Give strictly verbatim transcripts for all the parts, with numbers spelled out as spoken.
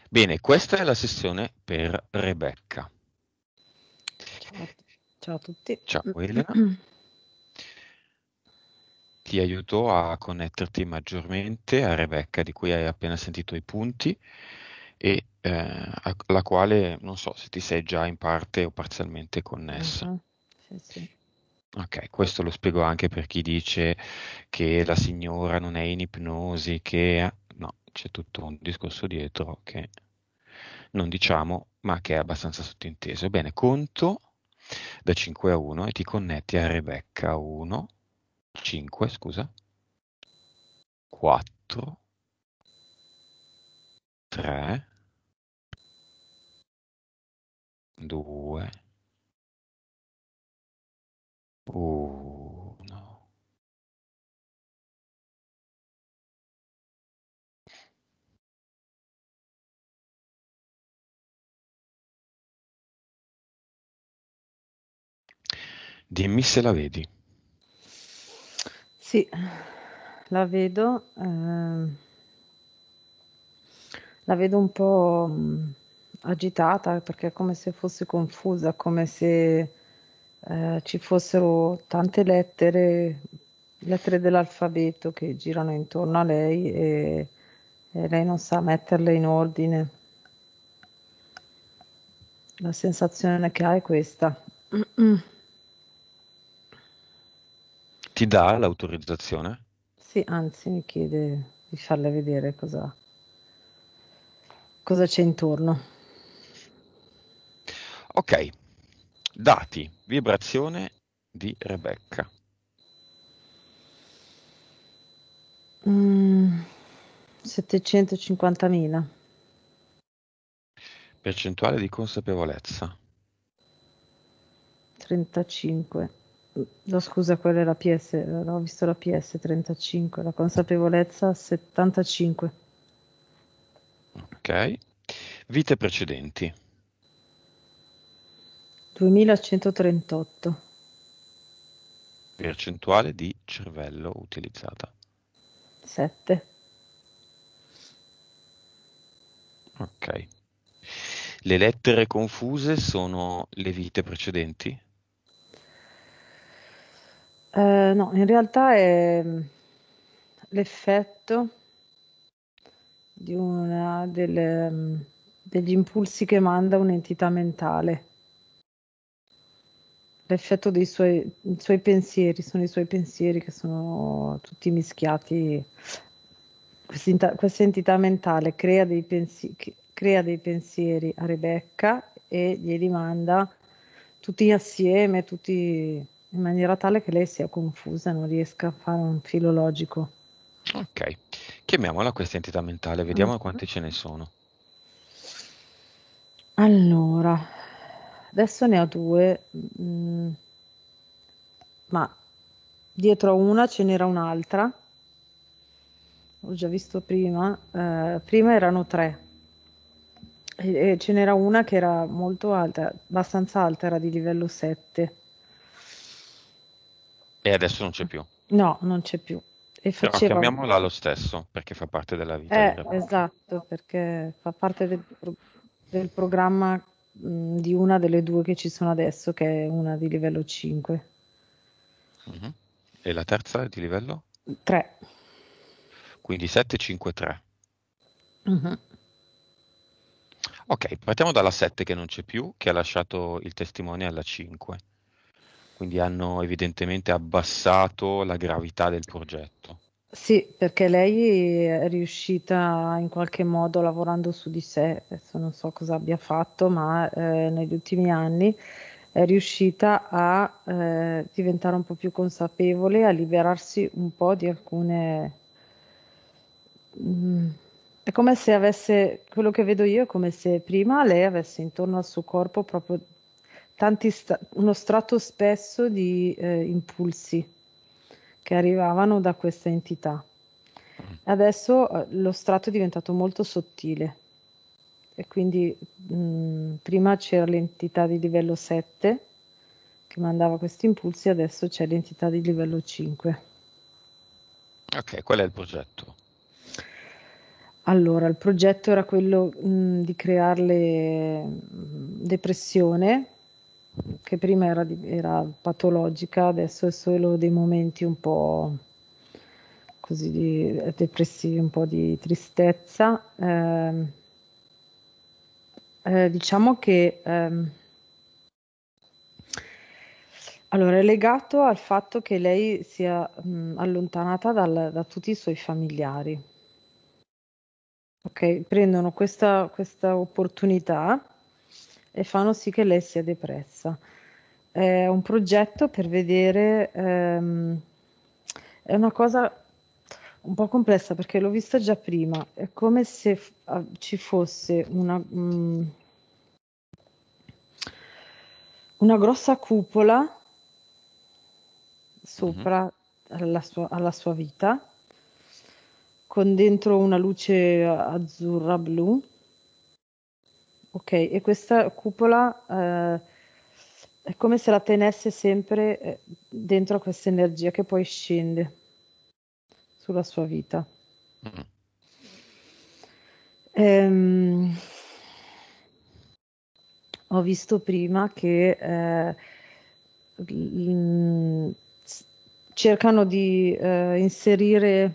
Bene, questa è la sessione per Rebecca. Ciao, ciao a tutti. Ciao Elena, ti aiuto a connetterti maggiormente a Rebecca, di cui hai appena sentito i punti, e eh, alla quale non so se ti sei già in parte o parzialmente connessa. Mhm. Sì, sì. Ok, questo lo spiego anche per chi dice che la signora non è in ipnosi, che no, c'è tutto un discorso dietro che non diciamo, ma che è abbastanza sottinteso. Bene, conto da cinque a uno e ti connetti a Rebecca. uno, cinque, scusa, quattro, tre, due, uno. Dimmi se la vedi. Sì, la vedo, ehm, la vedo un po' mh, agitata perché è come se fosse confusa, come se eh, ci fossero tante lettere, lettere dell'alfabeto che girano intorno a lei e, e lei non sa metterle in ordine. La sensazione che ha è questa. Ti dà l'autorizzazione? Sì, anzi, mi chiede di farle vedere cosa, cosa c'è intorno. Ok, dati, vibrazione di Rebecca. Mm, settecentocinquantamila, Percentuale di consapevolezza. trentacinque. No, scusa, quella è la P S, ho visto la P S trentacinque, la consapevolezza settantacinque, Ok. Vite precedenti. duemilacentotrentotto, Percentuale di cervello utilizzata. sette. Ok. Le lettere confuse sono le vite precedenti? Eh, no, in realtà è mm, l'effetto di una delle, mm, degli impulsi che manda un'entità mentale. L'effetto dei suoi, i suoi pensieri, sono i suoi pensieri che sono tutti mischiati. Questa questa entità mentale crea dei, pensi- che- crea dei pensieri a Rebecca e glieli manda tutti assieme, tutti in maniera tale che lei sia confusa, non riesca a fare un filo logico. Ok. Chiamiamola questa entità mentale, Mhm. vediamo quante ce ne sono. Allora, adesso ne ho due, mm, ma dietro a una ce n'era un'altra. Ho già visto prima, eh, prima erano tre e, e ce n'era una che era molto alta, abbastanza alta, era di livello sette. E adesso non c'è più. No, non c'è più. E Però faceva... chiamiamola lo stesso, perché fa parte della vita di Eh, Rebecca. esatto, perché fa parte del, pro- del programma mh, di una delle due che ci sono adesso, che è una di livello cinque. Mhm. E la terza è di livello? tre. Quindi sette, cinque, tre. Mhm. Ok, partiamo dalla sette che non c'è più, che ha lasciato il testimone alla cinque. Quindi hanno evidentemente abbassato la gravità del progetto. Sì, perché lei è riuscita in qualche modo lavorando su di sé, adesso non so cosa abbia fatto, ma eh, negli ultimi anni è riuscita a eh, diventare un po' più consapevole, a liberarsi un po' di alcune... Mm, è come se avesse, quello che vedo io è come se prima lei avesse intorno al suo corpo proprio tanti sta- uno strato spesso di eh, impulsi che arrivavano da questa entità. Mm. Adesso eh, lo strato è diventato molto sottile e quindi mh, prima c'era l'entità di livello sette che mandava questi impulsi, adesso c'è l'entità di livello cinque. Ok, qual è il progetto? Allora, il progetto era quello mh, di crearle mh, depressione, che prima era, di- era patologica, adesso è solo dei momenti un po' così di, depressivi, un po' di tristezza. Ehm, eh, diciamo che ehm, allora, è legato al fatto che lei sia mh, allontanata dal- da tutti i suoi familiari. Ok, prendono questa, questa opportunità e fanno sì che lei sia depressa. È un progetto per vedere, ehm, è una cosa un po' complessa perché l'ho vista già prima. È come se f- ah, ci fosse una, mm, una grossa cupola Mhm. sopra alla sua, alla sua vita, con dentro una luce azzurra blu. Ok, e questa cupola eh, è come se la tenesse sempre eh, dentro a questa energia che poi scende sulla sua vita. Mm. Ehm, Ho visto prima che eh, mm, s- cercano di eh, inserire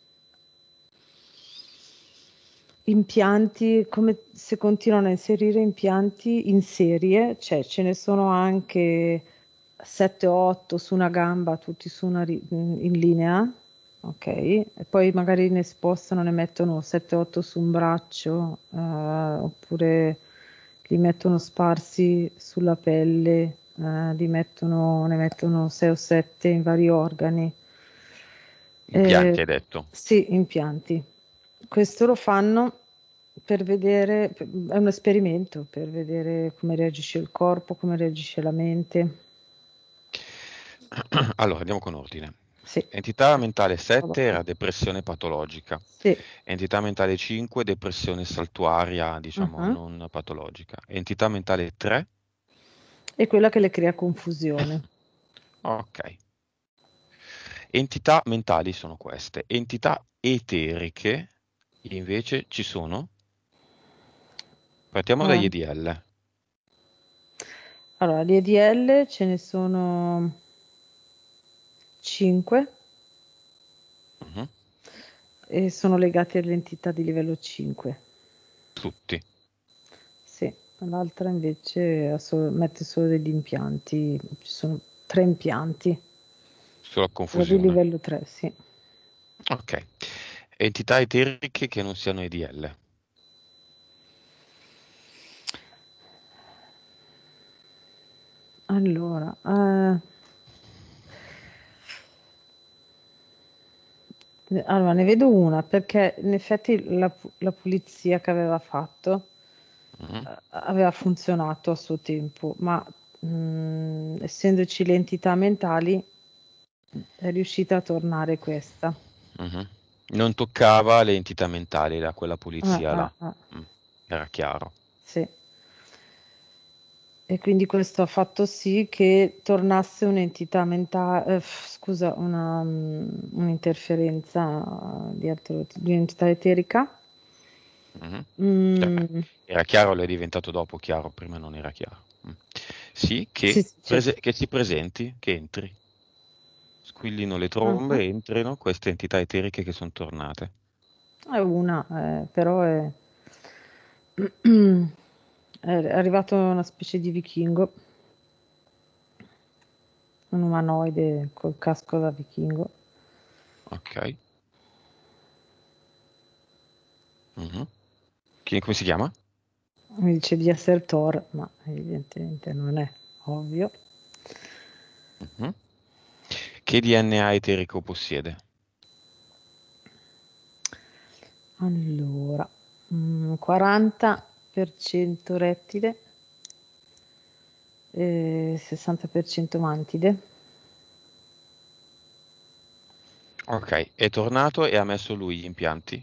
impianti, come se continuano a inserire impianti in serie, cioè ce ne sono anche sette o otto su una gamba, tutti su una ri- in linea, ok? E poi magari ne spostano, ne mettono sette o otto su un braccio, eh, oppure li mettono sparsi sulla pelle, eh, li mettono, ne mettono sei o sette in vari organi. Impianti, Eh, hai detto. sì, impianti. Questo lo fanno per vedere, è un esperimento per vedere come reagisce il corpo, come reagisce la mente. Allora, andiamo con ordine. Sì, Entità mentale sette dopo. era depressione patologica. Sì, Entità mentale cinque, depressione saltuaria, diciamo uh-huh. non patologica. Entità mentale tre, È quella che le crea confusione. ok. Entità mentali sono queste. Entità eteriche, invece, ci sono. Partiamo dagli Ah, E D L. allora, di E D L ce ne sono cinque Mhm. e sono legati all'entità di livello cinque. Tutti, Sì, l'altra invece ha solo- mette solo degli impianti, ci sono tre impianti, solo quella di confusione. livello tre, sì. Ok. Entità eteriche che non siano E D L. Allora, eh, allora, ne vedo una perché in effetti la, pu- la pulizia che aveva fatto Mhm. eh, aveva funzionato a suo tempo, ma mh, essendoci le entità mentali è riuscita a tornare questa. Mhm. Non toccava le entità mentali, da quella Ah, pulizia ah, là. ah, Mm, era chiaro. sì. E quindi questo ha fatto sì che tornasse un'entità mentale, eh, scusa, una, mm, un'interferenza di, altro- di un'entità eterica. Mhm. Cioè, Mm, era chiaro, lo è diventato dopo chiaro, prima non era chiaro. Mm. Sì, sì, che, sì, prese- certo. che si presenti, che entri. Squillino le Ah, ah. trombe, entrino queste entità eteriche che sono tornate. È una, eh, però è, è arrivato una specie di vichingo, un umanoide col casco da vichingo. Ok. Mhm. Chi- come si chiama? Mi dice di essere Thor, ma evidentemente non è ovvio. Mhm. Che D N A eterico possiede? Allora, mm, quaranta per cento rettile e sessanta per cento mantide. Ok, è tornato e ha messo lui gli impianti?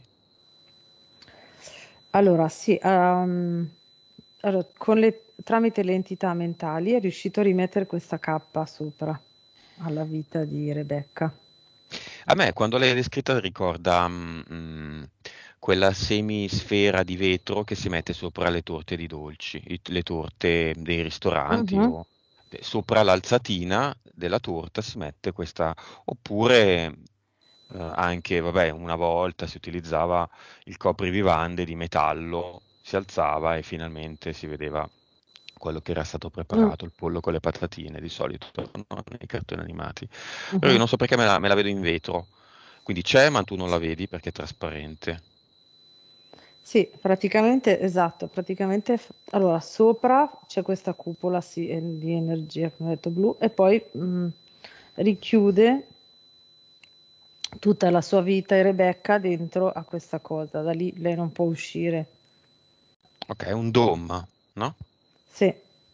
Allora, sì, ehm, allora, con le- tramite le entità mentali è riuscito a rimettere questa cappa sopra alla vita di Rebecca. A me, quando l'hai descritta, ricorda mm, mm, quella semisfera di vetro che si mette sopra le torte di dolci, i- le torte dei ristoranti Mhm. o eh, sopra l'alzatina della torta si mette questa, oppure eh, anche, vabbè, una volta si utilizzava il coprivivande di metallo, si alzava e finalmente si vedeva quello che era stato Mm, preparato, il pollo con le patatine, di solito, no? Nei cartoni animati. Però io mhm. non so perché me la, me la vedo in vetro, quindi c'è, ma tu non la vedi perché è trasparente. Sì, praticamente, esatto, praticamente, f- allora, sopra c'è questa cupola sì, eh, di energia, come ho detto, blu, e poi mh, richiude tutta la sua vita e Rebecca dentro a questa cosa, da lì lei non può uscire. Ok, è un dome, no? Sì,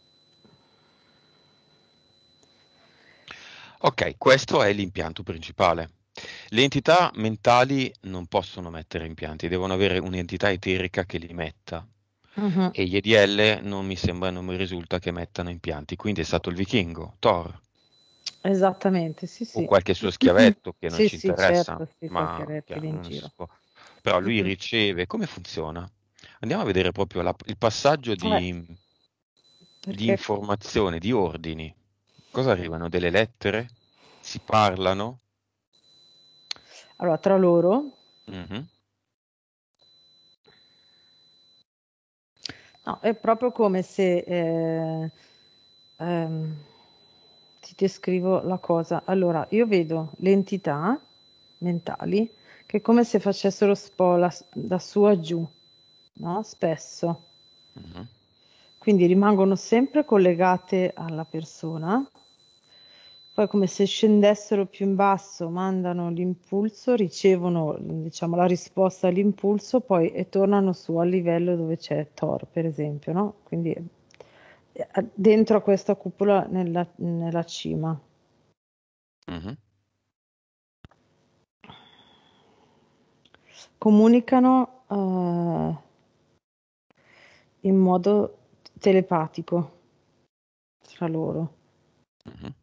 Ok, questo è l'impianto principale. Le entità mentali non possono mettere impianti, devono avere un'entità eterica che li metta. mhm. E gli E D L non mi sembra, non mi risulta che mettano impianti, quindi è stato il vichingo, Thor, Esattamente, sì, o sì. qualche suo schiavetto che non Sì, ci sì, interessa, certo, sì, qualche ma rettile chiaro, in non si giro. può. Però Mm, lui mm. riceve, come funziona? Andiamo a vedere proprio la- il passaggio Eh, di, di perché, informazione, di ordini. Cosa arrivano? Delle lettere? Si parlano? allora, tra loro, Mhm. no, è proprio come se, eh, ehm, ti descrivo la cosa. Allora, io vedo le entità mentali che è come se facessero spola s- da su a giù, no? Spesso. Mhm. Quindi rimangono sempre collegate alla persona, poi come se scendessero più in basso, mandano l'impulso, ricevono, diciamo, la risposta all'impulso, poi e tornano su al livello dove c'è Thor, per esempio, no? Quindi eh, dentro a questa cupola nella, nella cima. Mhm. Comunicano eh, in modo telepatico tra loro. Mhm.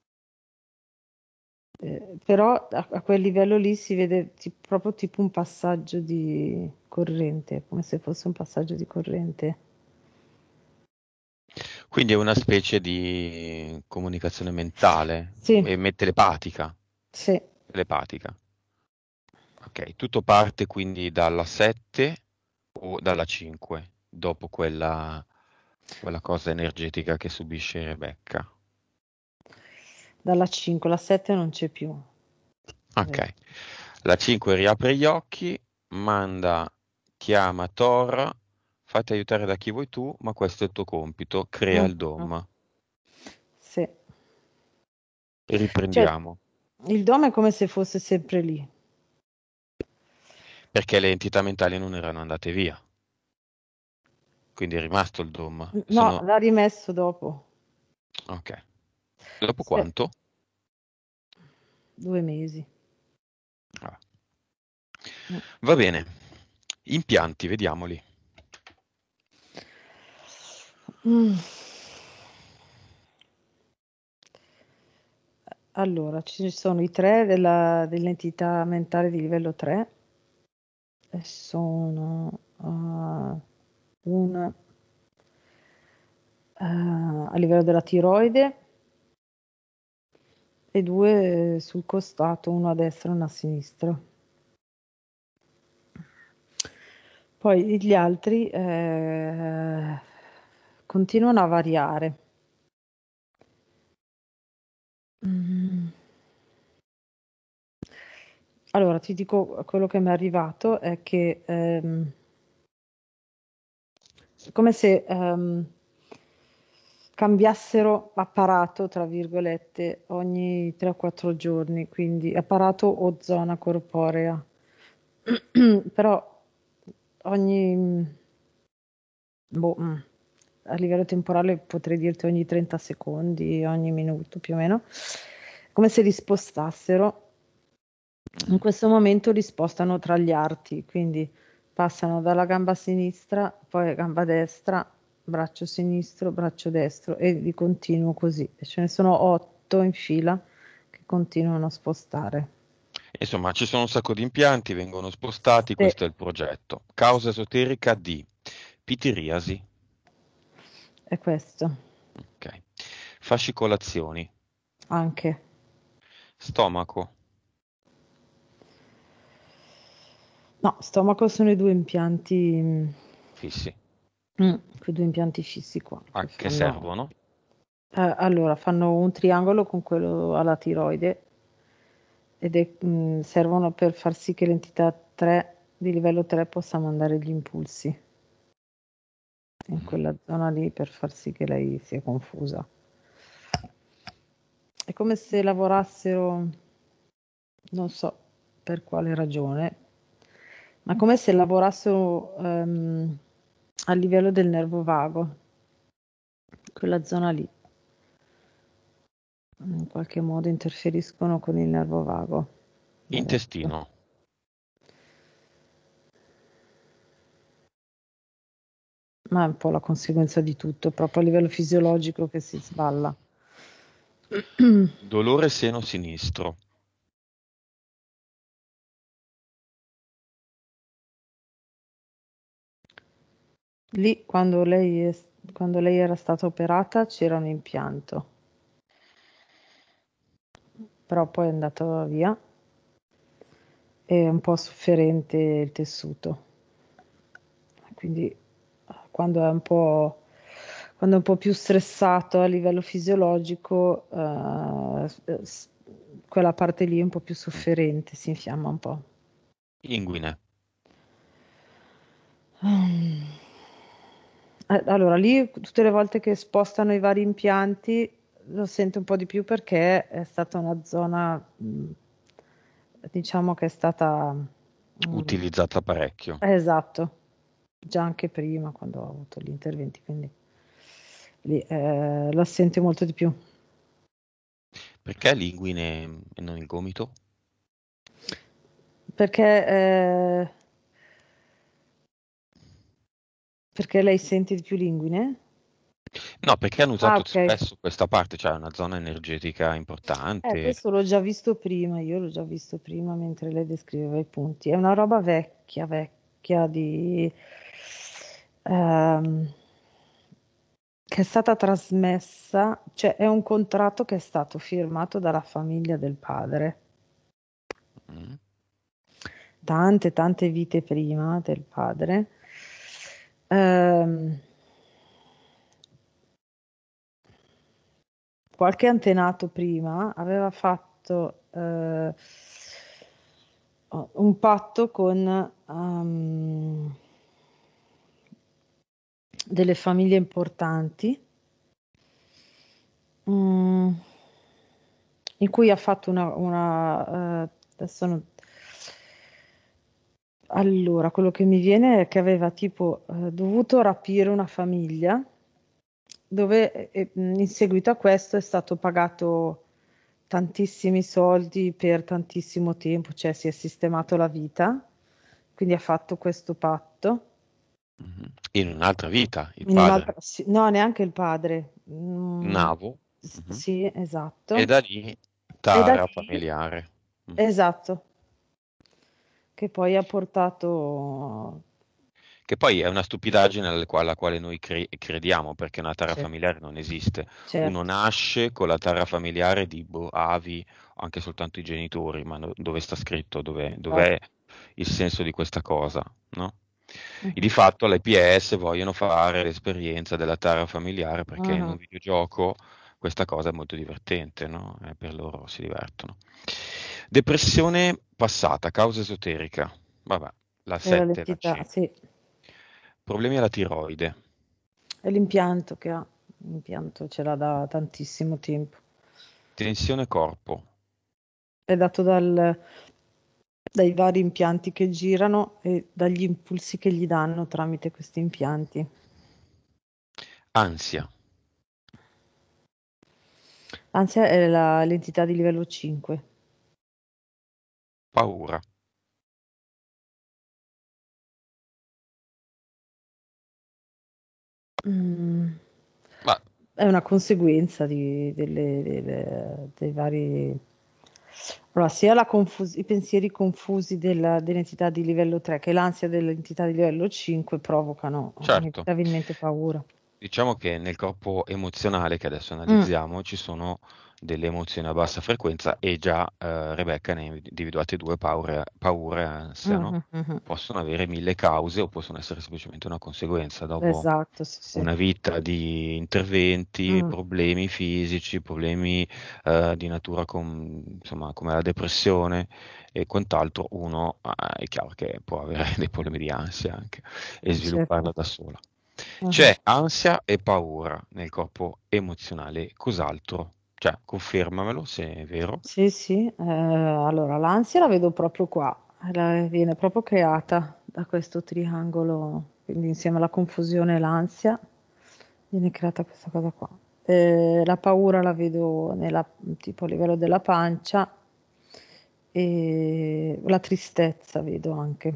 Eh, però a, a quel livello lì si vede ti- proprio tipo un passaggio di corrente, come se fosse un passaggio di corrente. Quindi è una specie di comunicazione mentale, Sì, e me- telepatica, sì, telepatica. Ok, tutto parte quindi dalla sette o dalla cinque, dopo quella, quella cosa energetica che subisce Rebecca. dalla cinque, la sette non c'è più. Eh, Ok, la cinque riapre gli occhi, manda, chiama Thor, fatti aiutare da chi vuoi tu, ma questo è il tuo compito, crea il mhm, dom. sì. E Cioè, riprendiamo, il dome è come se fosse sempre lì. perché le entità mentali non erano andate via, quindi è rimasto il dom. No, Sono... l'ha rimesso dopo. Ok, dopo Sì, quanto? due mesi. Ah. Mm. Va bene, impianti, vediamoli. Mm. Allora, ci sono i tre della- dell'entità mentale di livello tre, e sono uh, una eh, a livello della tiroide e due eh, sul costato, uno a destra e uno a sinistra. Poi gli altri eh, continuano a variare. Mm. Allora, ti dico quello che mi è arrivato è che ehm, è come se ehm, cambiassero apparato, tra virgolette, ogni tre o quattro giorni, quindi apparato o zona corporea. Però ogni, boh, mm, a livello temporale potrei dirti ogni trenta secondi, ogni minuto più o meno, come se li spostassero. In Mhm. questo momento li spostano tra gli arti, quindi passano dalla gamba sinistra, poi gamba destra, braccio sinistro, braccio destro e di continuo così. E ce ne sono otto in fila che continuano a spostare. Insomma, ci sono un sacco di impianti, vengono spostati, Sì, questo è il progetto. Causa esoterica di pitiriasi, è questo, ok. Fascicolazioni, anche. stomaco, No, stomaco sono i due impianti, mm, fissi, mm, quei due impianti fissi qua, che a che fanno, servono? eh, allora, fanno un triangolo con quello alla tiroide ed è, mm, servono per far sì che l'entità tre di livello tre possa mandare gli impulsi in Mhm. quella zona lì per far sì che lei sia confusa. È come se lavorassero, non so per quale ragione, ma come se lavorassero ehm, a livello del nervo vago, quella zona lì. In qualche modo interferiscono con il nervo vago. Adesso. Intestino, Ma è un po' la conseguenza di tutto, proprio a livello fisiologico che si sballa. dolore seno sinistro, Lì, quando lei, è- quando lei era stata operata, c'era un impianto, però poi è andato via. È un po' sofferente il tessuto, quindi quando è un po', quando è un po' più stressato a livello fisiologico, eh, s- quella parte lì è un po' più mm. sofferente, si infiamma un po'. Inguine, Mm. Eh, Allora, lì tutte le volte che spostano i vari impianti lo sento un po' di più perché è stata una zona, mm, diciamo che è stata, mm, utilizzata parecchio. eh, esatto, già anche prima quando ho avuto gli interventi, quindi lì eh, lo sento molto di più. Perché l'inguine e non il gomito? Perché, eh, perché lei sente di più linguine? No, perché hanno Ah, usato ok. spesso questa parte, cioè è una zona energetica Eh, importante. questo l'ho già visto prima, io l'ho già visto prima mentre lei descriveva i punti. È una roba vecchia, vecchia di... ehm, che è stata trasmessa, cioè è un contratto che è stato firmato dalla famiglia del padre, Mm. tante, tante vite prima del padre. Ehm, qualche antenato prima aveva fatto eh, un patto con ehm, delle famiglie importanti, mm, in cui ha fatto una, una, eh, adesso non- allora, quello che mi viene è che aveva tipo eh, dovuto rapire una famiglia dove eh, in seguito a questo è stato pagato tantissimi soldi per tantissimo tempo, cioè si è sistemato la vita, quindi ha fatto questo patto. Mhm. In un'altra vita, il In un'altra, padre, sì, no, neanche il padre. Mm, navo, s- mhm. sì, E esatto. da lì E da tara lì, familiare. Mm. esatto, che poi ha portato... Che poi è una stupidaggine alla quale, alla quale noi cre- crediamo, perché una tara Certo, familiare non esiste. Uno certo. nasce con la tara familiare di boh, avi, o anche soltanto i genitori, ma no- dove sta scritto, dove, dov'è Infatti. il senso di questa cosa, no? E di Mhm. fatto l'I P S vogliono fare l'esperienza della tara familiare perché in un Mhm. videogioco questa cosa è molto divertente, no? E per loro si divertono. Depressione passata, causa esoterica. Vabbè, la Era sette, la l'entità, C. sì, Problemi alla tiroide. è l'impianto che ha. L'impianto ce l'ha da tantissimo tempo. Tensione corpo. È dato dal- dai vari impianti che girano e dagli impulsi che gli danno tramite questi impianti. Ansia. Anzi, è la- l'entità di livello cinque. Paura. Mm. Ma È una conseguenza di- delle- delle- dei vari. Allora, sia la confus- i pensieri confusi della- dell'entità di livello tre che l'ansia dell'entità di livello cinque provocano Certo, inevitabilmente paura. diciamo che nel corpo emozionale che adesso Mm, analizziamo ci sono delle emozioni a bassa frequenza e già eh, Rebecca ne ha individuate due, paure, paure e ansia, mm, no? mm, mm, mm. Possono avere mille cause o possono essere semplicemente una conseguenza dopo Esatto, sì, sì. una vita di interventi, Mm, problemi fisici, problemi eh, di natura com- insomma, come la depressione e quant'altro, uno ah, è chiaro che può avere dei problemi di ansia anche e eh, svilupparla certo. da sola. Mhm. C'è ansia e paura nel corpo emozionale, cos'altro? Cioè, confermamelo se è vero. Sì, sì. Eh, allora, l'ansia la vedo proprio qua, La- viene proprio creata da questo triangolo, quindi insieme alla confusione e l'ansia viene creata questa cosa qua. Eh, la paura la vedo nella, tipo a livello della pancia e la tristezza vedo anche,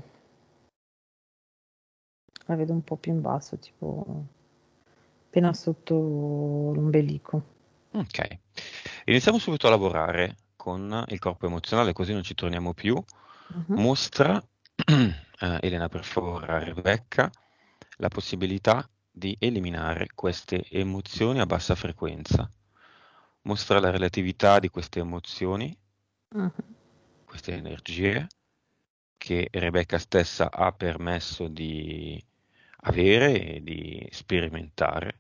la vedo un po' più in basso, tipo appena sotto l'ombelico. Ok. Iniziamo subito a lavorare con il corpo emozionale, così non ci torniamo più. Mhm. Mostra, eh, Elena, per favore, a Rebecca, la possibilità di eliminare queste emozioni a bassa frequenza. Mostra la relatività di queste emozioni, Mhm. queste energie che Rebecca stessa ha permesso di avere e di sperimentare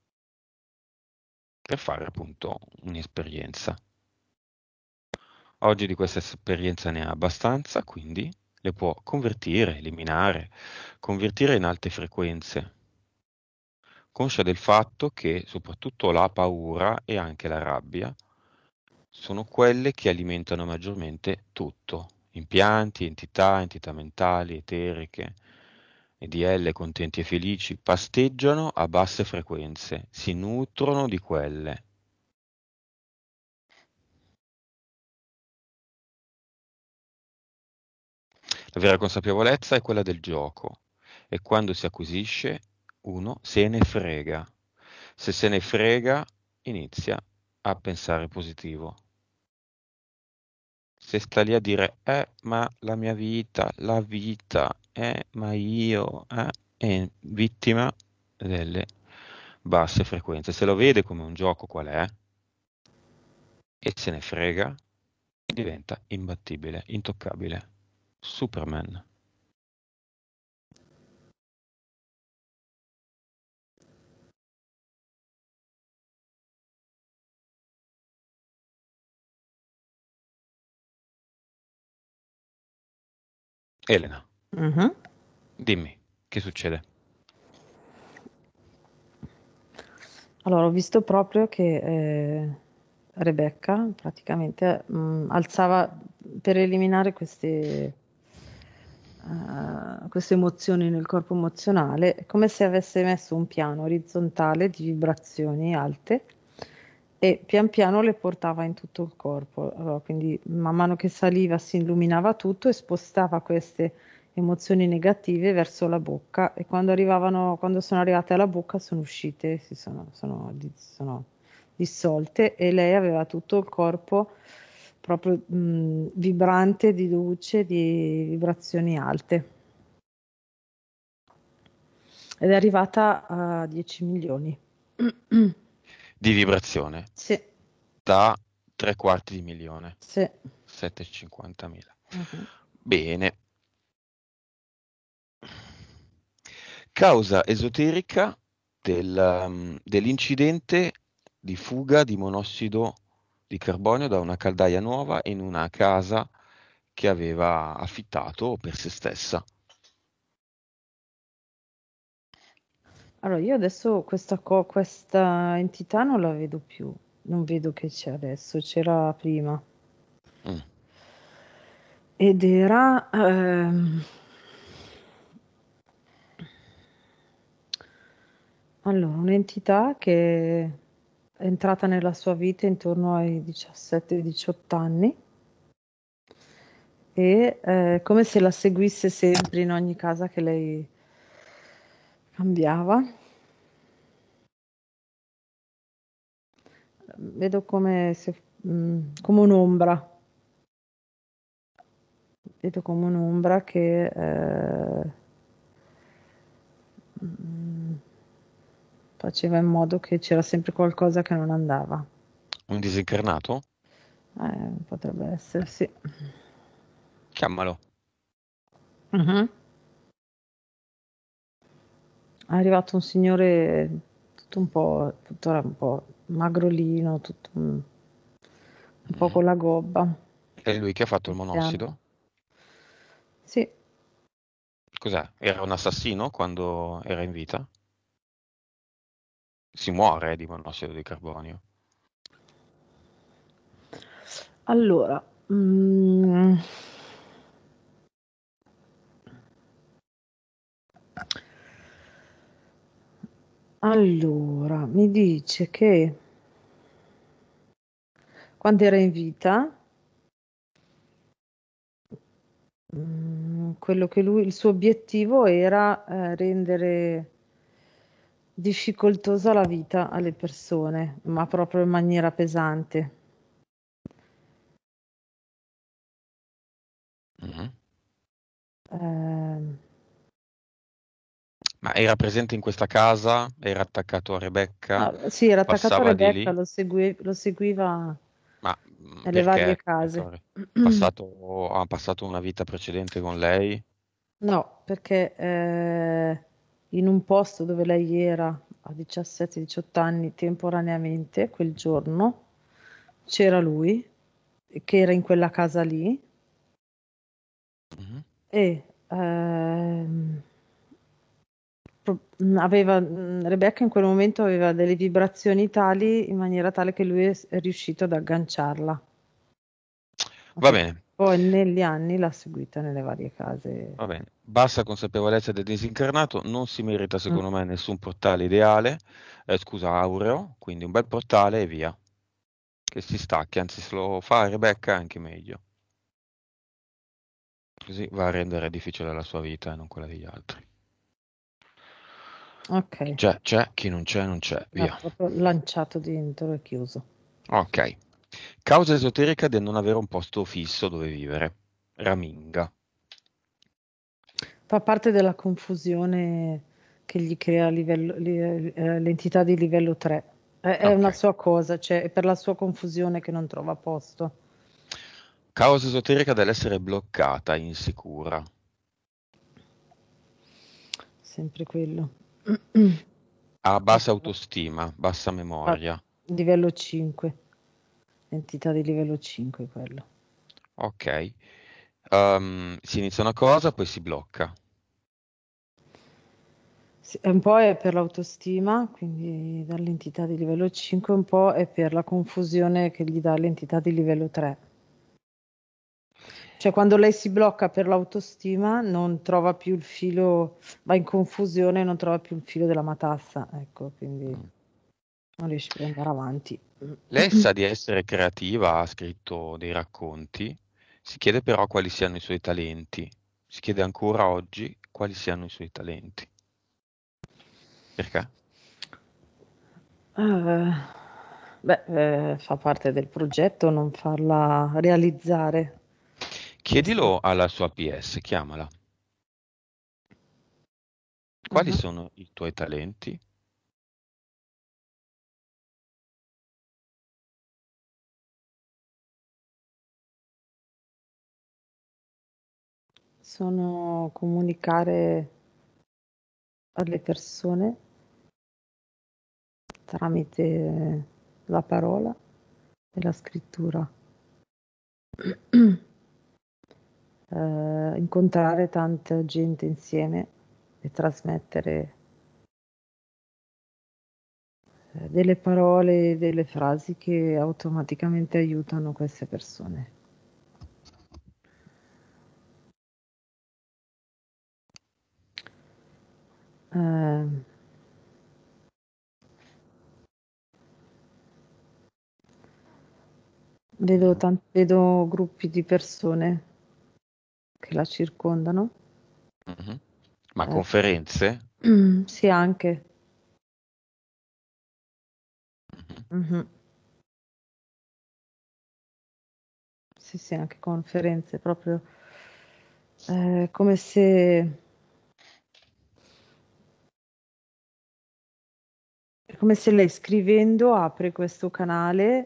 per fare appunto un'esperienza. Oggi di questa esperienza ne ha abbastanza, quindi le può convertire, eliminare, convertire in alte frequenze, conscia del fatto che soprattutto la paura e anche la rabbia sono quelle che alimentano maggiormente tutto, impianti, entità, entità mentali, eteriche, e di elle contenti e felici, pasteggiano a basse frequenze, si nutrono di quelle. La vera consapevolezza è quella del gioco e quando si acquisisce uno se ne frega. Se se ne frega inizia a pensare positivo. Se sta lì a dire, eh, ma la mia vita, la vita, eh, ma io, eh, è vittima delle basse frequenze. Se lo vede come un gioco qual è e se ne frega, diventa imbattibile, intoccabile. Superman. Elena, Mhm. dimmi, che succede? Allora, ho visto proprio che eh, Rebecca praticamente mh, alzava per eliminare queste, eh, queste emozioni nel corpo emozionale, è come se avesse messo un piano orizzontale di vibrazioni alte e pian piano le portava in tutto il corpo. Allora, quindi man mano che saliva si illuminava tutto e spostava queste emozioni negative verso la bocca e quando arrivavano, quando sono arrivate alla bocca sono uscite, si sono, sono, di- sono dissolte e lei aveva tutto il corpo proprio mh, vibrante di luce, di vibrazioni alte ed è arrivata a dieci milioni. Di vibrazione Sì, da tre quarti di milione, sì. settecentocinquantamila. Mhm. Bene. Causa esoterica del, um, dell'incidente di fuga di monossido di carbonio da una caldaia nuova in una casa che aveva affittato per se stessa. Allora, io adesso questa, co- questa entità non la vedo più, non vedo che c'è adesso, c'era prima. Mm. Ed era ehm, allora, un'entità che è entrata nella sua vita intorno ai diciassette diciotto anni e eh, come se la seguisse sempre in ogni casa che lei cambiava. Vedo come, se, mh, come un'ombra. vedo come un'ombra che eh, mm, faceva in modo che c'era sempre qualcosa che non andava. Un disincarnato? Eh, potrebbe essere, sì. Chiamalo. Mhm. È arrivato un signore tutto un po', tutto era un po' magrolino, tutto un, un po' Mhm. con la gobba, È lui che ha fatto il anziano. monossido? Sì, Cos'è? Era un assassino quando era in vita? Si muore di monossido di carbonio. allora, mm, allora, mi dice che quando era in vita, mm, quello che lui, il suo obiettivo era eh, rendere difficoltosa la vita alle persone, ma proprio in maniera pesante. Mhm. Ehm, Ma era presente in questa casa? Era attaccato a Rebecca? ah, sì, era attaccato a Passava di Rebecca, lì? lo segui- lo seguiva Ma mm, nelle varie perché, case. Ettore? Passato, ha passato una vita precedente con lei? No, perché eh, in un posto dove lei era a diciassette diciotto anni temporaneamente, quel giorno, c'era lui, che era in quella casa lì, Mhm. e ehm, pro- mh, aveva, mh, Rebecca in quel momento aveva delle vibrazioni tali in maniera tale che lui è, è riuscito ad agganciarla. Va Ok. bene, Poi negli anni l'ha seguita nelle varie case. va bene. Bassa consapevolezza del disincarnato, non si merita Mm. secondo me nessun portale ideale, eh, scusa, aureo, quindi un bel portale e via, che si stacchi, anzi se lo fa Rebecca è anche meglio, così va a rendere difficile la sua vita e non quella degli altri. Ok, Chi c'è, c'è, chi non c'è, non c'è, l'ha via. proprio lanciato dentro e chiuso. Ok. Causa esoterica del non avere un posto fisso dove vivere. Raminga. Fa parte della confusione che gli crea a livello- li- eh, l'entità di livello tre. È, è Ok. una sua cosa, cioè è per la sua confusione che non trova posto. Causa esoterica dell'essere bloccata, insicura. Sempre quello. Ha Ok, bassa autostima, bassa va- memoria. livello cinque, entità di livello cinque quello. Ok. Ehm, si inizia una cosa, poi si blocca. Sì, un po' è per l'autostima, quindi dall'entità di livello cinque, un po' è per la confusione che gli dà l'entità di livello tre. Cioè, quando lei si blocca per l'autostima, non trova più il filo, va in confusione, non trova più il filo della matassa, ecco, quindi Mm. non riesce più ad andare avanti. Lei sa di essere creativa, ha scritto dei racconti, si chiede però quali siano i suoi talenti. Si chiede ancora oggi quali siano i suoi talenti. Perché? Eh, beh, eh, fa parte del progetto non farla realizzare questa. Chiedilo alla sua P S, chiamala. Quali Mhm. sono i tuoi talenti? Sono comunicare alle persone tramite la parola e la scrittura. Eh, incontrare tanta gente insieme e trasmettere eh, delle parole, delle frasi che automaticamente aiutano queste persone. Eh, vedo, Mhm, tan- vedo gruppi di persone che la circondano. mhm. Ma Eh, conferenze? sì, anche. Mhm. Mhm. Sì, sì, anche conferenze proprio. È come se è come se lei scrivendo apre questo canale.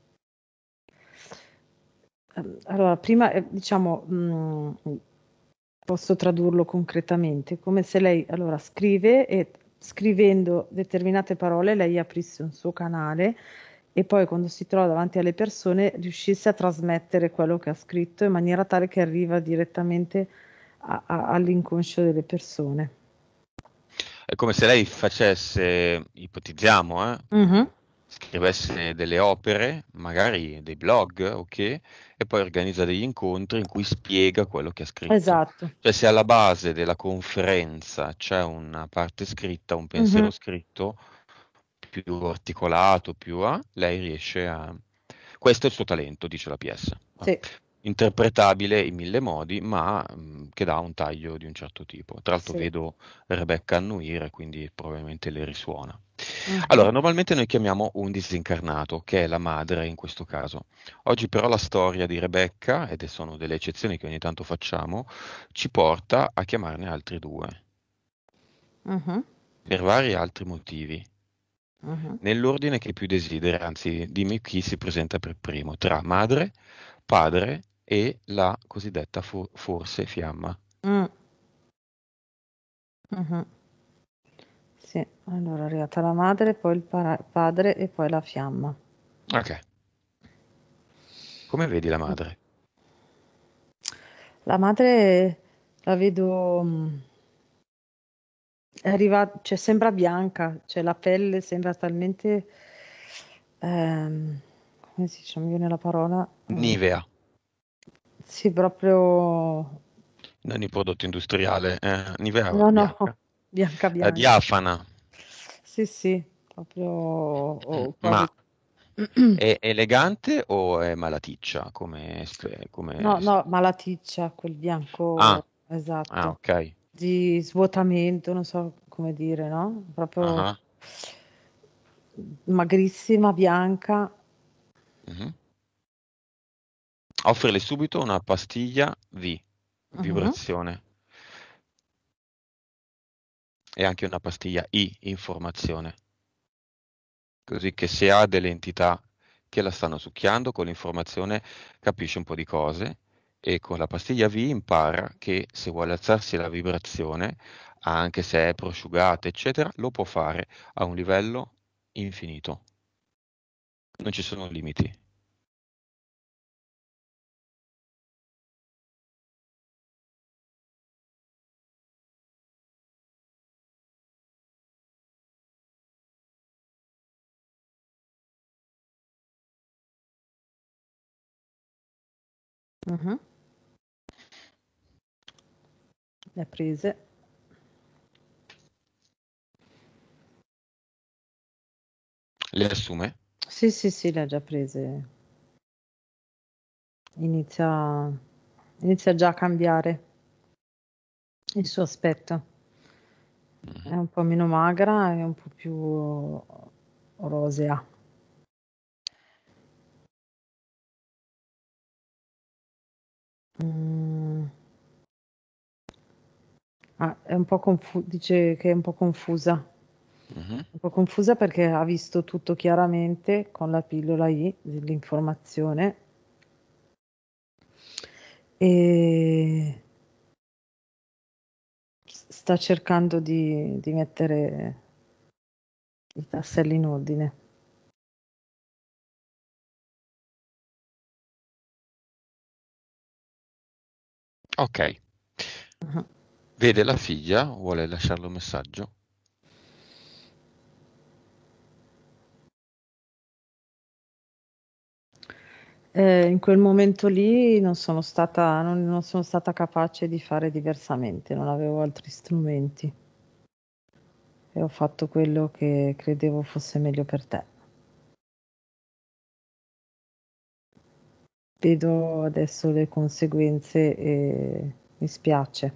Ehm, allora prima, ehm, diciamo, mhmm, posso tradurlo concretamente, come se lei allora scrive e scrivendo determinate parole lei aprisse un suo canale e poi quando si trova davanti alle persone riuscisse a trasmettere quello che ha scritto in maniera tale che arriva direttamente a a all'inconscio delle persone. È come se lei facesse, ipotizziamo, eh, mh, Mh-mh. scrivesse delle opere, magari dei blog, ok, e poi organizza degli incontri in cui spiega quello che ha scritto. Esatto. Cioè, se alla base della conferenza c'è una parte scritta, un pensiero Mh-mh. scritto più articolato, più a, lei riesce a... Questo è il suo talento, dice la P S. Sì. Interpretabile in mille modi, ma mh, che dà un taglio di un certo tipo. Tra l'altro Sì. vedo Rebecca annuire, quindi probabilmente le risuona. Mh-mh. Allora, normalmente noi chiamiamo un disincarnato, che è la madre in questo caso. Oggi però la storia di Rebecca, ed sono delle eccezioni che ogni tanto facciamo, ci porta a chiamarne altri due, Mh-mh. per vari altri motivi. Mh-mh. Nell'ordine che più desideri, anzi, dimmi chi si presenta per primo, tra madre, padre e la cosiddetta fo- forse fiamma. Mh. Mh-mh. Sì, allora è arrivata la madre, poi il para padre e poi la fiamma. Ok, come vedi la madre? La madre la vedo, mhmm, è arriva cioè sembra bianca, cioè la pelle sembra talmente, ehm, come si dice, non mi viene la parola, ehm, Nivea, sì proprio non il prodotto industriale, eh, Nivea no, no, bianca. bianca, Eh, bianca. diafana. Sì, sì, proprio Mm, o ma quasi è elegante o è malaticcia come, spe- no, come... no, malaticcia, quel Ah, bianco ah, esatto, ok. di svuotamento, non so come dire, no, proprio Ah, magrissima, bianca. mhm. Offrire subito una pastiglia V, Mh-mh. vibrazione, e anche una pastiglia I, informazione. Così che se ha delle entità che la stanno succhiando, con l'informazione capisce un po' di cose e con la pastiglia V impara che se vuole alzarsi la vibrazione, anche se è prosciugata, eccetera, lo può fare a un livello infinito. Non ci sono limiti. Mh-mh. Le ha prese. Le assume? Sì, sì, sì, le ha già prese. Inizia inizia già a cambiare il suo aspetto. È Mhm. un po' meno magra e un po' più rosea. Mhmm, ah, è un po' confu dice che è un po' confusa. Mhm. Un po' confusa perché ha visto tutto chiaramente con la pillola I dell'informazione e s sta cercando di di mettere i tasselli in ordine. Ok. Mh-mh. Vede la figlia, vuole lasciarle un messaggio? Ehm, in quel momento lì non sono stata non non sono stata capace di fare diversamente, non avevo altri strumenti e ho fatto quello che credevo fosse meglio per te. Vedo adesso le conseguenze e mi spiace.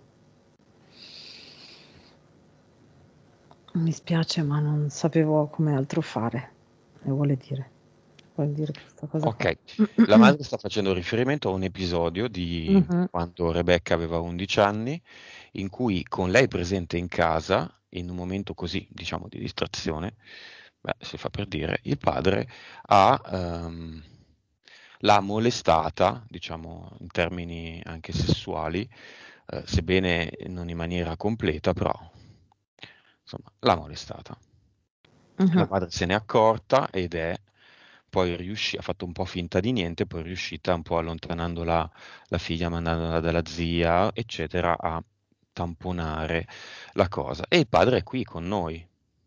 Mi spiace, ma non sapevo come altro fare, e vuole dire. vuol dire questa cosa qua. Ok, la madre sta facendo riferimento a un episodio di Mhm. quando Rebecca aveva undici anni, in cui con lei presente in casa, in un momento così, diciamo, di distrazione, beh, si fa per dire, il padre ha, ehm, l'ha molestata, diciamo, in termini anche sessuali, eh, sebbene non in maniera completa, però, insomma, l'ha molestata. La Mhm. madre se n'è accorta ed è poi riuscì, ha fatto un po' finta di niente, poi è riuscita un po' allontanando la, la figlia, mandandola dalla zia, eccetera, a tamponare la cosa. E il padre è qui con noi.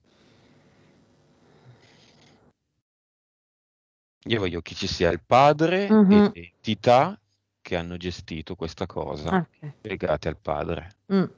Io voglio che ci sia il padre e Mhm. le entità che hanno gestito questa cosa Ok. legate al padre. Mm.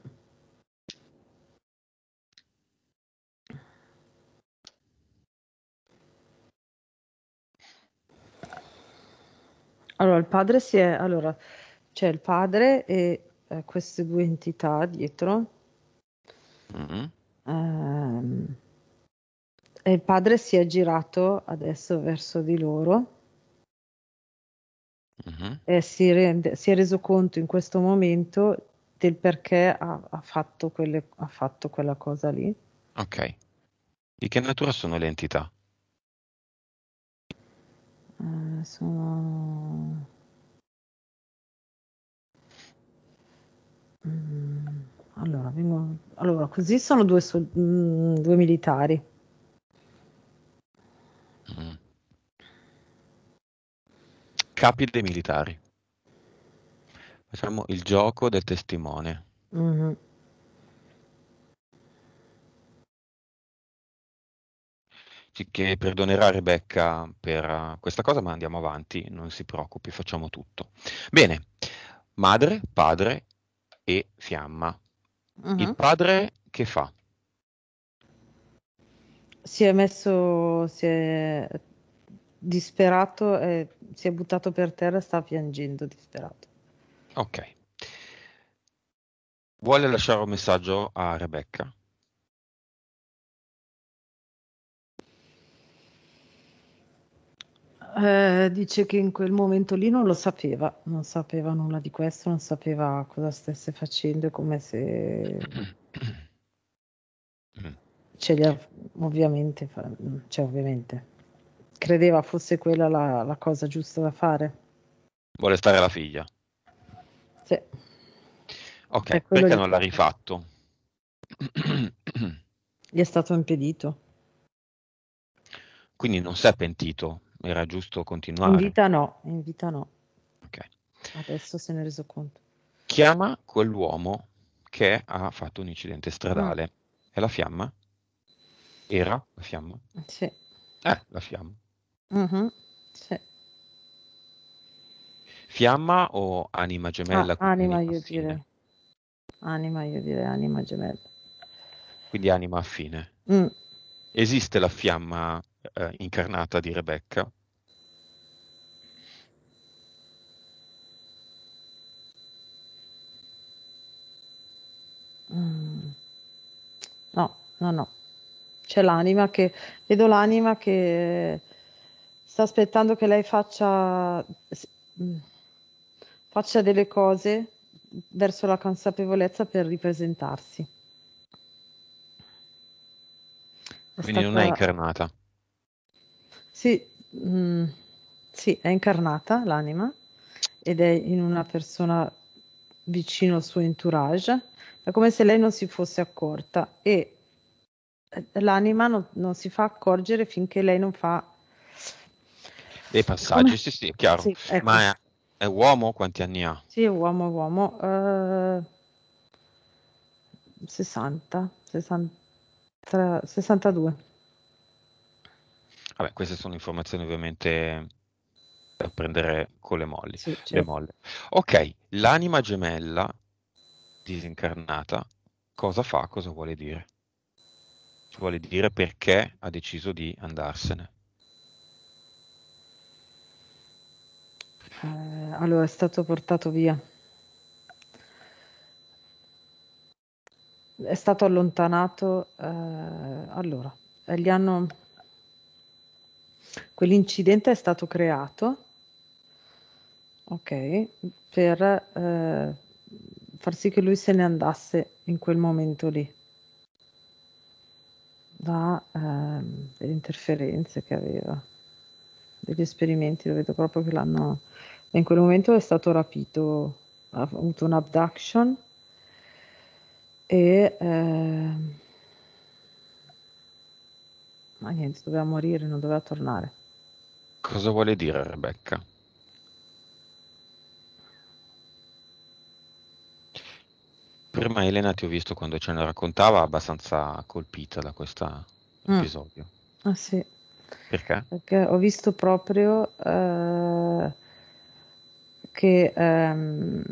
Allora, il padre si è... Allora, c'è il padre e eh, queste due entità dietro. Mhm, Ehm, e il padre si è girato adesso verso di loro mhm. e si, rende- si è reso conto in questo momento del perché ha, ha fatto quelle- ha fatto quella cosa lì. Ok. Di che natura sono le entità? Eh, sono... Mm, allora, vengono- allora, così sono due, sol- mm, due militari. Mm. Capi dei militari. Facciamo il gioco del testimone. Mhm. Sì, che perdonerà Rebecca per eh, questa cosa, ma andiamo avanti, non si preoccupi, facciamo tutto. Bene, madre, padre e fiamma. Il Mhm. padre che fa? Si è messo, si è disperato e si è buttato per terra e sta piangendo disperato. Ok. Vuole lasciare un messaggio a Rebecca? Eh, dice che in quel momento lì non lo sapeva, non sapeva nulla di questo, non sapeva cosa stesse facendo, è come se Mm. ce li ha, ovviamente, fa- cioè ovviamente, credeva fosse quella la, la cosa giusta da fare. Vuole stare la figlia? Sì, è Ok, quello perché lì non che l'ha fa. rifatto? Gli è stato impedito. Quindi non si è pentito, era giusto In continuare. vita no, in vita no, Ok. adesso se ne è reso conto. Chiama quell'uomo che ha fatto un incidente Mm, stradale. È la fiamma? Era la fiamma? sì. Eh, la fiamma. Mhm, sì. Fiamma o anima Ah, gemella, quindi anima anima io affine? direi, anima io direi, anima gemella. Quindi anima affine. Mm. Esiste la fiamma eh, incarnata di Rebecca? Mm. No, no, no. C'è l'anima che, vedo l'anima che sta aspettando che lei faccia, s- mm, faccia delle cose verso la consapevolezza per ripresentarsi. È Quindi non è stata, incarnata. sì, mm, sì, è incarnata l'anima ed è in una persona vicino al suo entourage. È come se lei non si fosse accorta e eh, l'anima non, non si fa accorgere finché lei non fa... Dei È come... passaggi, sì, sì, è chiaro. Sì, ecco, Ma è, è uomo? Quanti anni ha? sì, è uomo, è uomo. eh, sessanta, sessanta, sessantadue. Vabbè, queste sono informazioni ovviamente da prendere con le molli, Sì, le certo. molle. Ok, l'anima gemella disincarnata cosa fa? Cosa vuole dire? Ci vuole dire perché ha deciso di andarsene. Eh, allora è stato portato via. È stato allontanato. eh, allora, eh, gli hanno... Quell'incidente è stato creato, ok, per eh, far sì che lui se ne andasse in quel momento lì, da ehm, delle interferenze che aveva, degli esperimenti, lo vedo proprio che l'hanno... In quel momento è stato rapito, ha avuto un abduction e... ehm, ma niente, doveva morire, non doveva tornare. Cosa vuole dire Rebecca? Prima Elena ti ho visto quando ce ne raccontava abbastanza colpita da questo Mm. episodio. Ah sì, Perché? perché ho visto proprio eh, che ehm,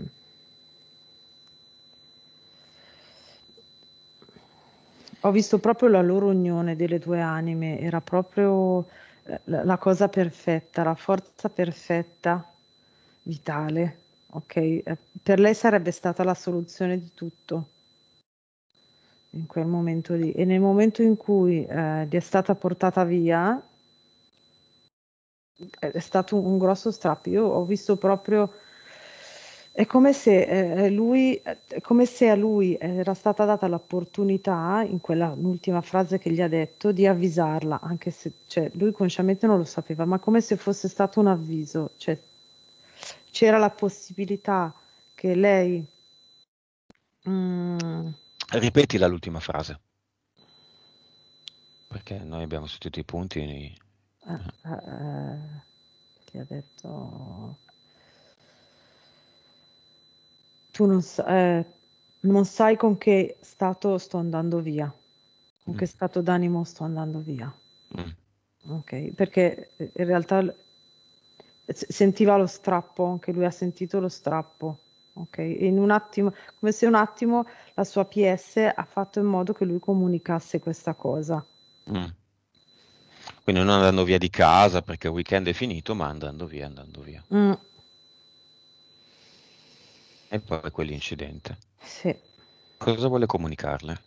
ho visto proprio la loro unione delle due anime, era proprio eh, la la cosa perfetta, la forza perfetta, vitale, ok? Eh, Per lei sarebbe stata la soluzione di tutto in quel momento lì. E nel momento in cui eh, gli è stata portata via, è stato un grosso strappo. Io ho visto proprio, è come se eh, lui, è come se a lui era stata data l'opportunità, in quella ultima frase che gli ha detto, di avvisarla, anche se cioè, lui consciamente non lo sapeva, ma come se fosse stato un avviso, cioè c'era la possibilità che lei... mm, Ripetila l'ultima frase, perché noi abbiamo su tutti i punti. eh, eh, eh, gli ha detto... Tu non, sa- eh, non sai con che stato sto andando via, con che mm, stato d'animo sto andando via, mm. ok? Perché eh, in realtà l- s- sentiva lo strappo, anche lui ha sentito lo strappo, ok? E in un attimo, come se un attimo la sua P S ha fatto in modo che lui comunicasse questa cosa. Mm. Quindi non andando via di casa perché il weekend è finito, ma andando via, andando via. Mm, E poi quell'incidente. sì. Cosa vuole comunicarle?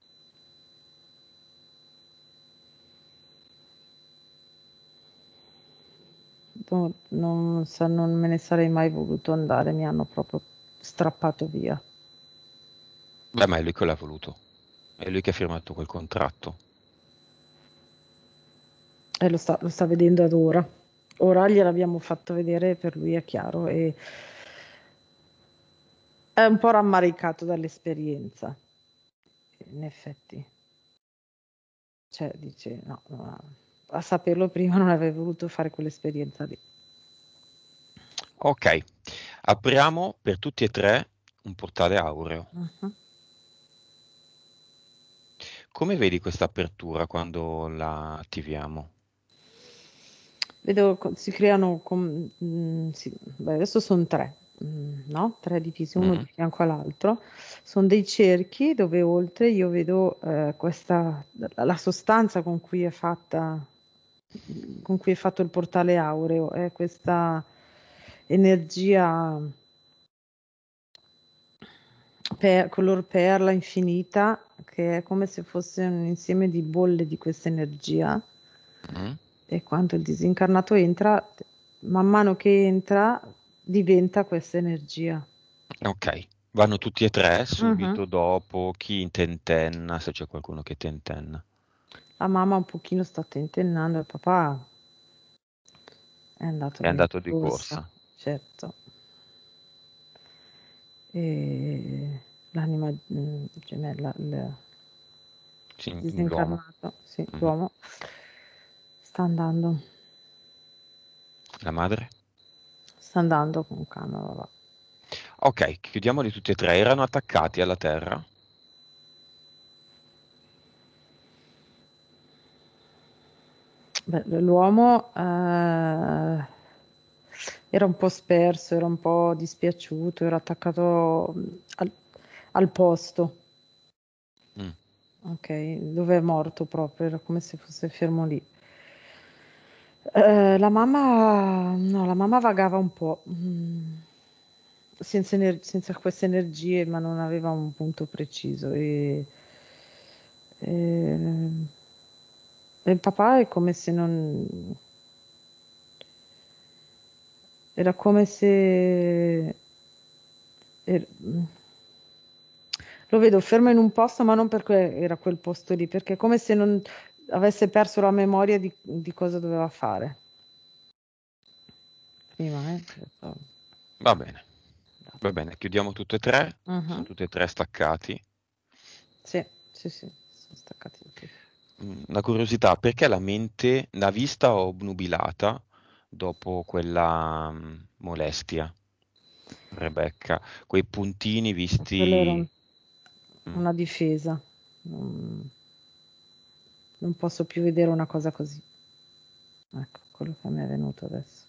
No- non, sa- non me ne sarei mai voluto andare, mi hanno proprio strappato via. Beh, ma è lui che l'ha voluto. È lui che ha firmato quel contratto. E lo sta, lo sta vedendo ad ora. Ora gliel'abbiamo fatto vedere, per lui è chiaro, e è un po' rammaricato dall'esperienza, in effetti. Cioè, dice, no, no, a saperlo prima non avrei voluto fare quell'esperienza lì. Ok, apriamo per tutti e tre un portale aureo. Mhm. Come vedi questa apertura quando la attiviamo? Vedo, co- si creano, com- mm, sì, beh, adesso sono tre, mm, no? Tre divisi, uno di Mhm. fianco all'altro. Sono dei cerchi dove oltre io vedo eh, questa, la sostanza con cui è fatta, con cui è fatto il portale aureo, è questa energia per, color perla infinita, che è come se fosse un insieme di bolle di questa energia. Mhm. E quando il disincarnato entra, man mano che entra, diventa questa energia. Ok, vanno tutti e tre Mhm. subito dopo chi intentenna, se c'è qualcuno che tentenna. La mamma un pochino sta tentennando, il papà è andato È via di andato di corsa, corsa. certo. E l'anima mm, gemella, il Sì, l'uomo. disincarnato, sì, Mhm. l'uomo, sta andando, La madre? sta andando con calma, va. Ok, chiudiamoli tutti e tre. Erano attaccati alla terra? Beh, l'uomo eh, era un po' sperso, era un po' dispiaciuto, era attaccato mm, al, al posto, Mm. ok, dove è morto proprio, era come se fosse fermo lì. Eh, la mamma, no, la mamma vagava un po', mm, senza, ener- senza queste energie, ma non aveva un punto preciso. E, e- il papà è come se non... Era come se... er- Lo vedo fermo in un posto, ma non perché era quel posto lì, perché è come se non avesse perso la memoria di, di cosa doveva fare prima, eh? Adesso- Va bene, va bene, chiudiamo tutte e tre, sono Mhm. tutte e tre staccati. Sì, sì, sì, sono staccati tutti. Mm, Una curiosità, perché la mente, la vista obnubilata dopo quella mm, molestia, Rebecca, quei puntini Quello era visti... un- mm, una difesa. Non, non posso più vedere una cosa così. Ecco, quello che mi è venuto adesso.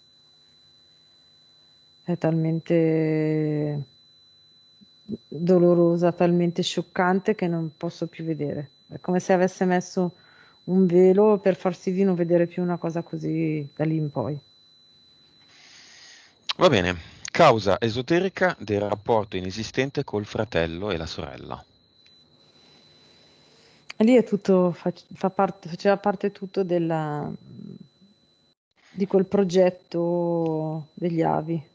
È talmente dolorosa, talmente scioccante che non posso più vedere. È come se avesse messo un velo per far sì di non vedere più una cosa così da lì in poi. Va bene, causa esoterica del rapporto inesistente col fratello e la sorella. E lì è tutto, fa, fa parte, faceva parte tutto della, di quel progetto degli avi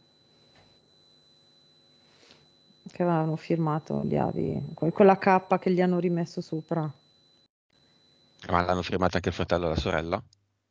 che avevano firmato gli avi, que- quella cappa che gli hanno rimesso sopra. Ma l'hanno firmata anche il fratello e la sorella?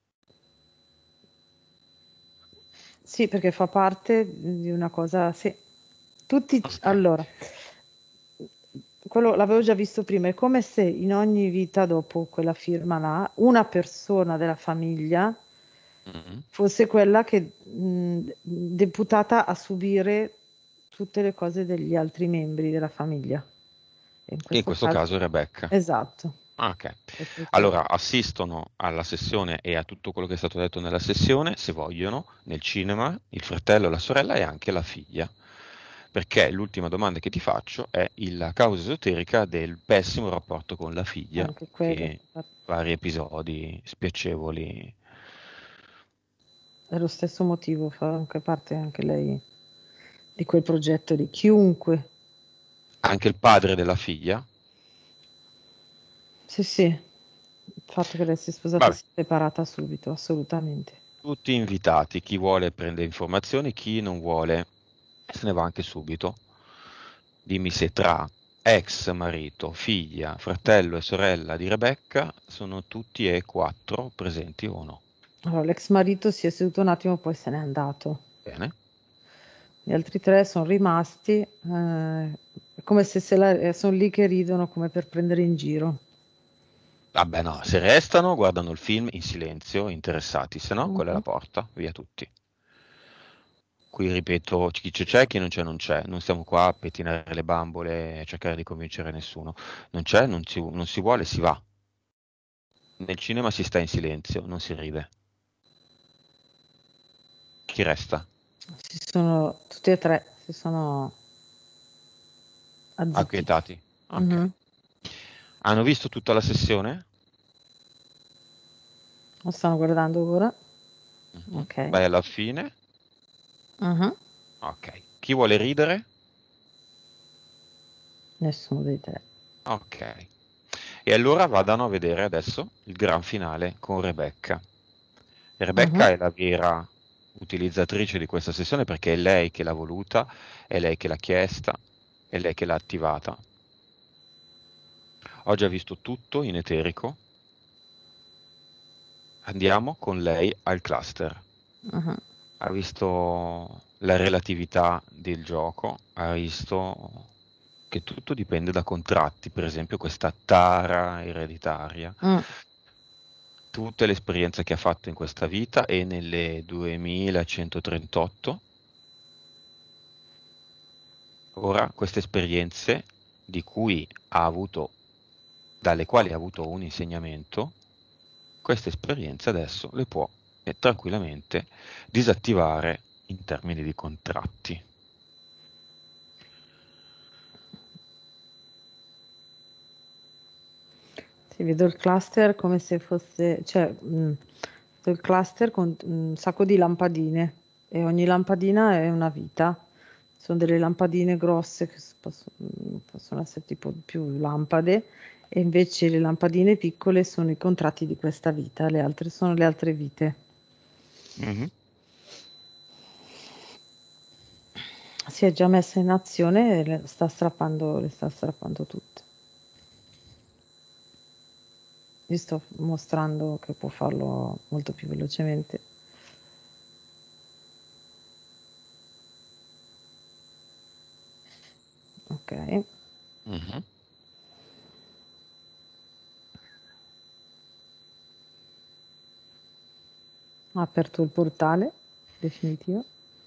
Sì, perché fa parte di una cosa, sì. Tutti, Ok. allora, quello l'avevo già visto prima, è come se in ogni vita dopo quella firma là, una persona della famiglia Mhm. fosse quella che mh, deputata a subire tutte le cose degli altri membri della famiglia. E in Che in questo questo caso caso, è Rebecca. esatto. Ah, ok. In questo caso. Allora, assistono alla sessione e a tutto quello che è stato detto nella sessione, se vogliono, nel cinema, il fratello, la sorella e anche la figlia. Perché l'ultima domanda che ti faccio è il- la causa esoterica del pessimo rapporto con la figlia, Anche quello che vari episodi spiacevoli. è lo stesso motivo, fa anche parte anche lei di quel progetto di chiunque. Anche il padre della figlia. Sì, sì, il fatto che lei sia sposata Vabbè, si è separata subito, assolutamente. tutti invitati, chi vuole prende informazioni, chi non vuole se ne va anche subito. Dimmi se tra ex marito, figlia, fratello e sorella di Rebecca sono tutti e quattro presenti o no. Allora, l'ex marito si è seduto un attimo, poi se n'è andato. Bene. Gli altri tre sono rimasti, eh, è come se, se la, sono lì che ridono come per prendere in giro. Vabbè no, se restano guardano il film in silenzio, interessati, se no quella è la Mhm. porta, via tutti. Qui ripeto, chi c'è c'è, chi non c'è non c'è, non stiamo qua a pettinare le bambole e cercare di convincere nessuno. Non c'è, non si, non si vuole, si va. Nel cinema si sta in silenzio, non si ride. Chi resta? Si sono, tutti e tre si sono azzittiti. Acquietati. Ok. Mhm. Hanno visto tutta la sessione? Lo stanno guardando ora. Mhm. Ok. Vai alla fine. Mhm. Ok. Chi vuole ridere? Nessuno dei tre. Ok. E allora vadano a vedere adesso il gran finale con Rebecca. Rebecca Mhm. è la vera utilizzatrice di questa sessione perché è lei che l'ha voluta, è lei che l'ha chiesta, è lei che l'ha attivata. Ho già visto tutto in eterico. Andiamo con lei al cluster. Mhm. Ha visto la relatività del gioco, ha visto che tutto dipende da contratti, per esempio questa tara ereditaria, Mm. tutte le esperienze che ha fatto in questa vita e nelle duemilacentotrentotto, ora queste esperienze di cui ha avuto, dalle quali ha avuto un insegnamento, queste esperienze adesso le può eh, tranquillamente disattivare in termini di contratti. Sì, vedo il cluster come se fosse, cioè, mh, vedo il cluster con un sacco di lampadine e ogni lampadina è una vita. Sono delle lampadine grosse che s- posso- mh, possono essere tipo più lampade e invece le lampadine piccole sono i contratti di questa vita, le altre sono le altre vite. Mhm. Si è già messa in azione e le sta strappando, le sta strappando tutte. Vi sto mostrando che può farlo molto più velocemente. Ok. Mhm. Ha aperto il portale definitivo.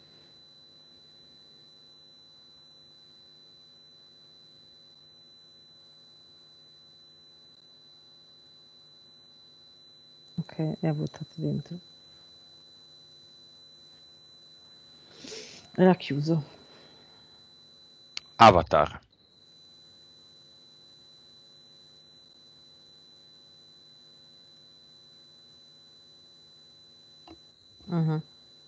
Ok, e ha buttato dentro. E l'ha chiuso. Avatar. Mhm.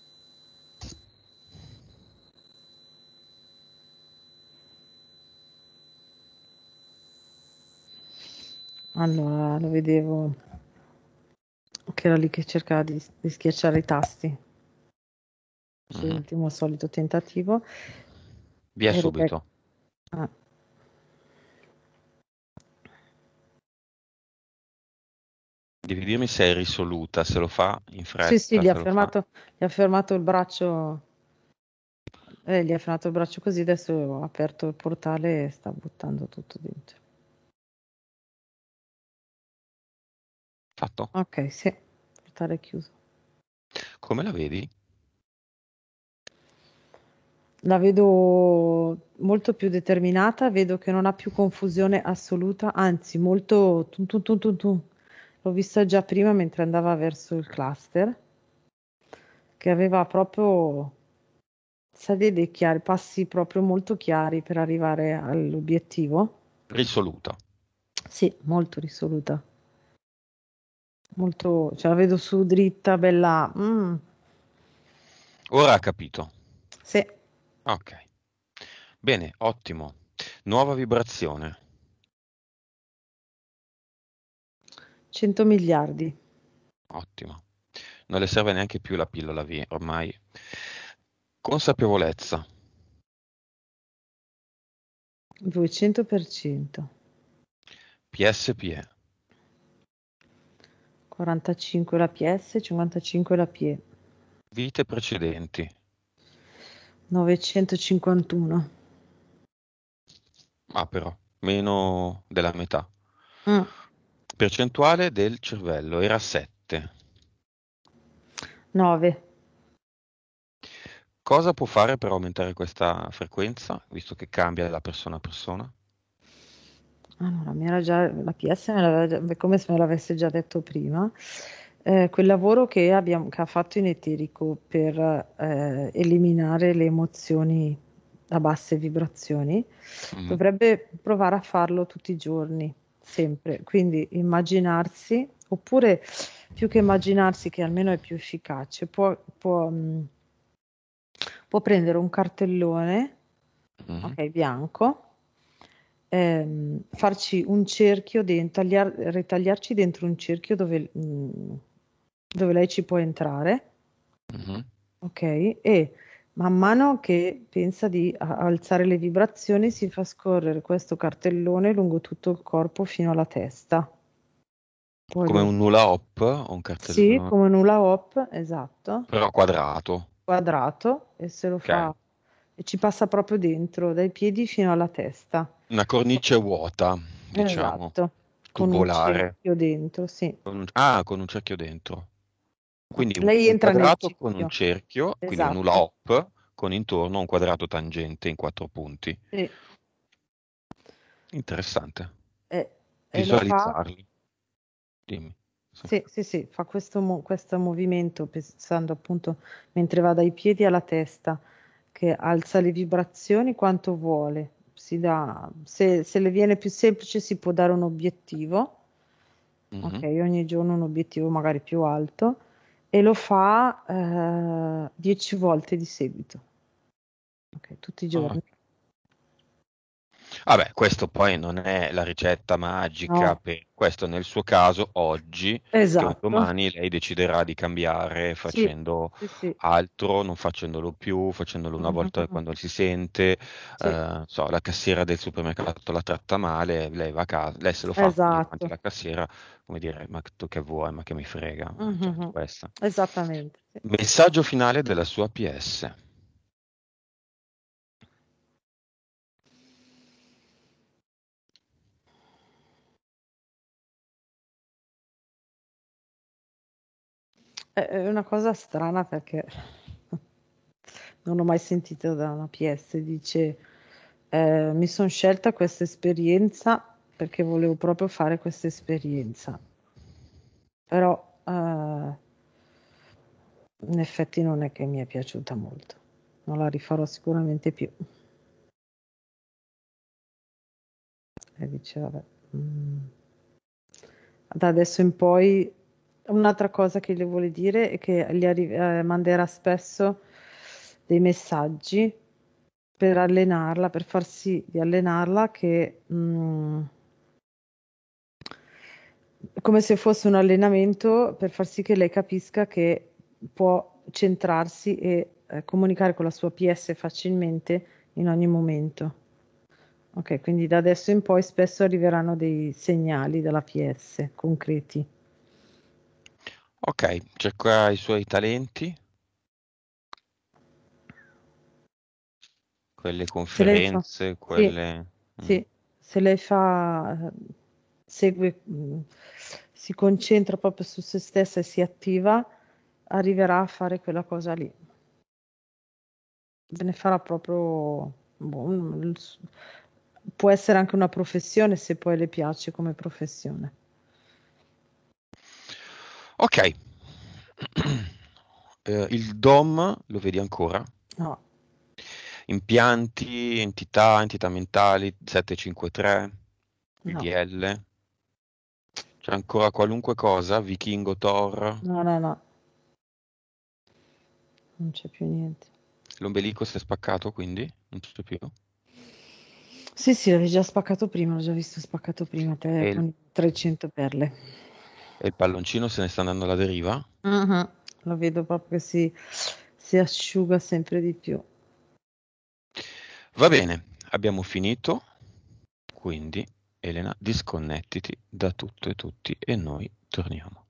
Allora, lo vedevo che era lì che cercava di, di schiacciare i tasti. Suo Mhm. ultimo solito tentativo. Via E Rebecca, subito. ah, Devi dirmi se è risoluta, se lo fa in sì, sì, fretta, gli ha se lo fa. fermato, gli ha fermato il braccio, eh, gli ha fermato il braccio così, adesso ha aperto il portale e sta buttando tutto dentro. Fatto? Ok, sì, il portale è chiuso. Come la vedi? La vedo molto più determinata, vedo che non ha più confusione assoluta, anzi molto tun tun tun tun tun. L'ho vista già prima mentre andava verso il cluster, che aveva proprio, sa, dei chiari, passi proprio molto chiari per arrivare all'obiettivo. Risoluta. Sì, molto risoluta, molto, ce la vedo su dritta, bella. Mm, Ora ha capito. sì, Ok. Bene, ottimo. Nuova vibrazione. cento miliardi, Ottimo. Non le serve neanche più la pillola via, ormai. Consapevolezza. duecento per cento, P S P E. quarantacinque la P S, cinquantacinque la P E. Vite precedenti. novecentocinquantuno. Ah, però, meno della metà. Mm, Percentuale del cervello era sette. nove. Cosa può fare per aumentare questa frequenza, visto che cambia da persona a persona? Allora, mi era già, la P S me l'aveva già- come se me l'avesse già detto prima. Eh, quel lavoro che, abbiamo, che ha fatto in eterico per eh, eliminare le emozioni a basse vibrazioni, Mhm. dovrebbe provare a farlo tutti i giorni, sempre. Quindi immaginarsi, oppure più che immaginarsi, che almeno è più efficace, può, può, mh, può prendere un cartellone, Mhm. ok, bianco, ehm, farci un cerchio dentro, tagliar- ritagliarci dentro un cerchio dove, mh, dove lei ci può entrare, Mhm. ok? E man mano che pensa di a- alzare le vibrazioni, si fa scorrere questo cartellone lungo tutto il corpo fino alla testa. Poi Come lo, un hula hoop o un sì, cartellino, come un hula hoop, esatto, però quadrato. quadrato, e se lo Ok. fa e ci passa proprio dentro, dai piedi fino alla testa. Una cornice vuota, diciamo, Esatto, con un tubolare. cerchio dentro, sì. Con un- Ah, con un cerchio dentro. Quindi un, Lei un entra nel quadrato con un cerchio, cerchio, quindi un hula esatto. hoop con intorno un quadrato tangente in quattro punti. Sì. Interessante. E, e lo fa, Visualizzarli. Dimmi. Sì. sì, sì, sì, fa questo, mo- questo movimento pensando appunto mentre va dai piedi alla testa, che alza le vibrazioni quanto vuole. Si dà, se, se le viene più semplice si può dare un obiettivo, ok, Mhm. ogni giorno un obiettivo magari più alto, e lo fa eh, dieci volte di seguito, ok, tutti i Ah, giorni. Vabbè, questo poi non è la ricetta magica, No, per questo nel suo caso oggi, che un esatto. domani lei deciderà di cambiare Sì, facendo sì, sì. altro, non facendolo più, facendolo una volta Mhm. quando si sente, Sì, eh, so, la cassiera del supermercato la tratta male, lei va a casa, lei se lo fa lì davanti esatto. alla cassiera, come dire, ma tu che vuoi, ma che mi frega, cioè, Mhm. questa. Esattamente. Sì. Messaggio finale della sua P S. È è una cosa strana perché non ho mai sentito da una P S, dice, eh, mi sono scelta questa esperienza perché volevo proprio fare questa esperienza, però eh, in effetti non è che mi è piaciuta molto, non la rifarò sicuramente più. E dice, vabbè, mm, da adesso in poi un'altra cosa che le vuole dire è che gli arri- eh, manderà spesso dei messaggi per allenarla, per far sì di allenarla che mm, come se fosse un allenamento per far sì che lei capisca che può centrarsi e eh, comunicare con la sua P S facilmente in ogni momento. Ok, quindi da adesso in poi spesso arriveranno dei segnali dalla P S concreti. Ok, cerca i suoi talenti, quelle Se lei fa, conferenze, sì, quelle... mm. sì, se lei fa, eh, segue, mh, si concentra proprio su se stessa e si attiva, arriverà a fare quella cosa lì. Ve ne farà proprio, boh, un- il s- può essere anche una professione se poi le piace come professione. Ok. Eh, il D O M lo vedi ancora? No, Impianti, entità, entità mentali, settecentocinquantatré, no, D D L, c'è ancora qualunque cosa, Vichingo, Thor, no, no, no, non c'è più niente. l'ombelico si è spaccato quindi, non c'è più. Sì, sì, l'avevi già spaccato prima, l'ho già visto spaccato prima, te E il, con trecento perle. e il palloncino se ne sta andando alla deriva. Mhm. Lo vedo proprio che si, si asciuga sempre di più. Va bene, abbiamo finito, quindi Elena, disconnettiti da tutto e tutti e noi torniamo.